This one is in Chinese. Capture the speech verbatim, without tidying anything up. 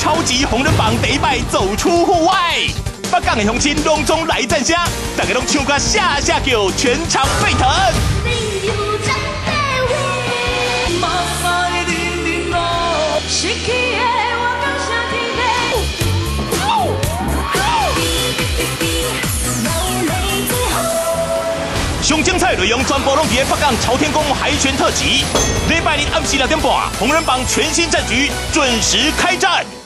超级红人榜第一摆走出户外，北港的乡亲隆重来赞声，大家拢唱歌下下叫，全场沸腾。 上精彩内容全部拢伫北港朝天宫海选特辑，礼拜日暗时六点半，红人榜全新战局准时开战。